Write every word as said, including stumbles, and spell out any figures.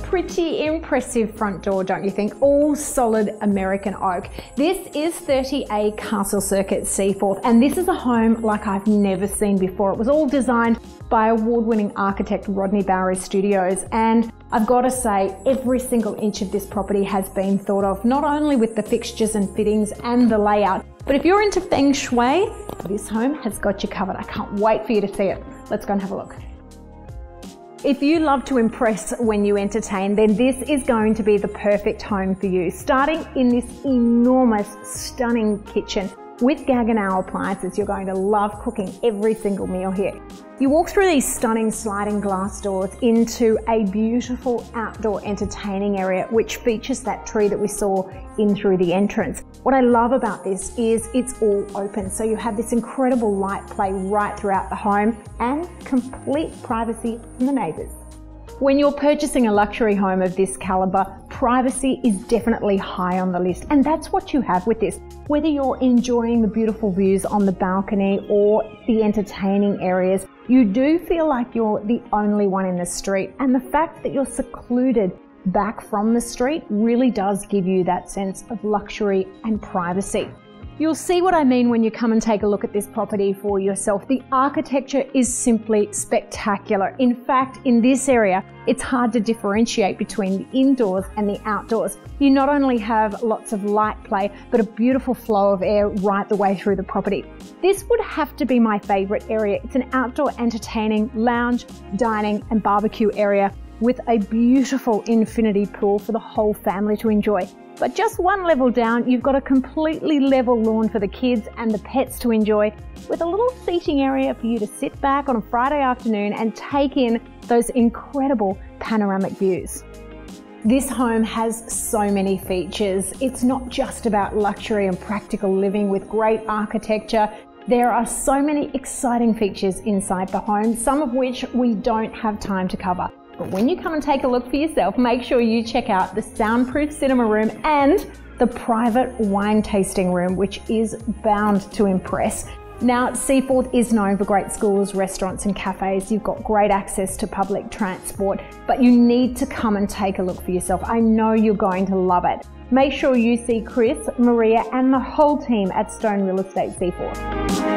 pretty impressive front door, don't you think? All solid American oak. This is thirty A Castle Circuit Seaforth, and this is a home like I've never seen before. It was all designed by award-winning architect Rodney Bowry Studios, and I've got to say every single inch of this property has been thought of, not only with the fixtures and fittings and the layout, but if you're into feng shui, this home has got you covered. I can't wait for you to see it. Let's go and have a look. If you love to impress when you entertain, then this is going to be the perfect home for you. Starting in this enormous, stunning kitchen with Gaggenau appliances, you're going to love cooking every single meal here. You walk through these stunning sliding glass doors into a beautiful outdoor entertaining area, which features that tree that we saw in through the entrance. What I love about this is it's all open, so you have this incredible light play right throughout the home and complete privacy from the neighbours. When you're purchasing a luxury home of this calibre, privacy is definitely high on the list, and that's what you have with this. Whether you're enjoying the beautiful views on the balcony or the entertaining areas, you do feel like you're the only one in the street, and the fact that you're secluded back from the street really does give you that sense of luxury and privacy. You'll see what I mean when you come and take a look at this property for yourself. The architecture is simply spectacular. In fact, in this area, it's hard to differentiate between the indoors and the outdoors. You not only have lots of light play, but a beautiful flow of air right the way through the property. This would have to be my favorite area. It's an outdoor entertaining, lounge, dining, and barbecue area with a beautiful infinity pool for the whole family to enjoy. But just one level down, you've got a completely level lawn for the kids and the pets to enjoy, with a little seating area for you to sit back on a Friday afternoon and take in those incredible panoramic views. This home has so many features. It's not just about luxury and practical living with great architecture. There are so many exciting features inside the home, some of which we don't have time to cover. But when you come and take a look for yourself, make sure you check out the soundproof cinema room and the private wine tasting room, which is bound to impress. Now, Seaforth is known for great schools, restaurants and cafes. You've got great access to public transport, but you need to come and take a look for yourself. I know you're going to love it. Make sure you see Chris, Maria and the whole team at Stone Real Estate Seaforth.